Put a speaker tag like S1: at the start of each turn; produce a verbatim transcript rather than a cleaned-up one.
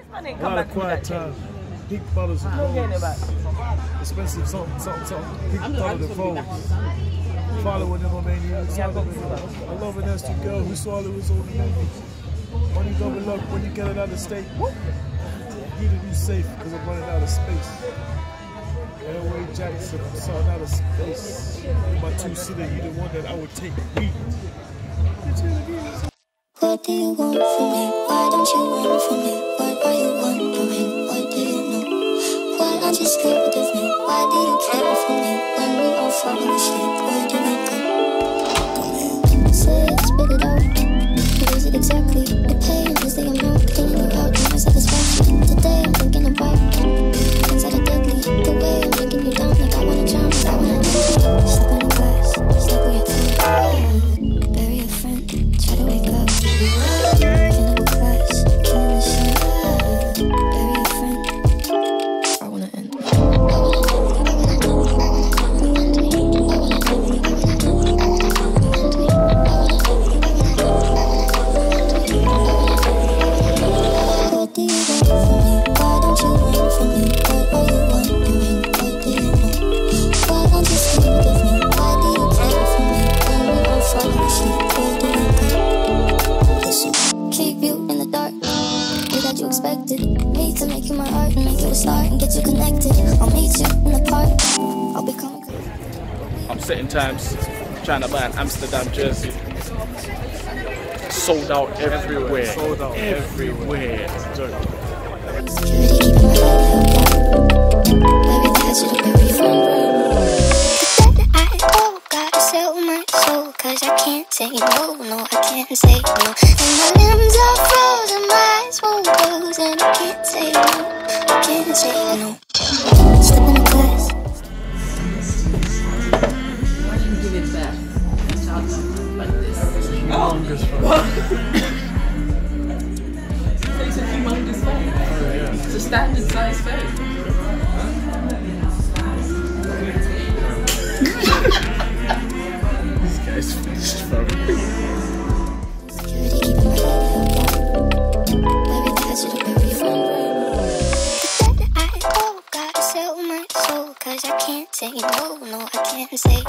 S1: I didn't
S2: A
S1: come
S2: lot
S1: back
S2: of
S1: to
S2: quiet
S1: that
S2: time. Pink bottles of
S1: No getting it back.
S2: expensive something, something, something. Pink bottles of phones. Following them on menu.
S1: Yeah, go
S2: I love a nasty girl who saw it was on the menu. When you double up, when you get it out of state, you need to be safe because I'm running out of space. Airway Jackson, I'm starting out of space. My two-seater, you the one that I would take. Me.
S3: What do you want from me? Why don't you run from me? What are you wondering? What do you know? Why aren't you scared of me? Why do you care for me? When we all fall asleep, where do we go? Say it, spit it out. What is it exactly? The pain is the amount, cleaning you out, and my satisfaction. Today I'm thinking about things that are deadly. The way I'm breaking you down, like I wanna drown, like I wanna drown. Step in the glass, step with your tongue. Bury your friend, try to wake up. Candle class, killing the sun. Bury your friend. I wanna end. What do you want from me? Why don't you run from me? What are you wondering? What do you know? Why aren't you scared of me? Why do you care for me? When we all fall asleep, where do we go? Keep you in the dark, way that you expected me to make you my art and make you a star and get you connected. I'll meet you in the park. I'll be coming.
S4: I'm sitting times trying to buy an Amsterdam jersey. Sold out everywhere.
S2: Sold out
S4: everywhere.
S3: Security keeping my head up. Baby, that's it, very fun. I oh, gotta sell my soul, cause I can't say no, no, I can't say no. And my limbs are frozen, my eyes won't close, and I can't say no, I can't say no. Step in the class.
S5: Why do you give it back? Like this.
S2: Humongous
S5: It's a humongous face.
S2: Oh, yeah.
S5: It's a standard size face.
S4: This guy's finished, bro.
S3: Security keeping my head up. Baby, that's it, very fun. I oh, gotta sell my soul, cause I can't say no, no, I can't say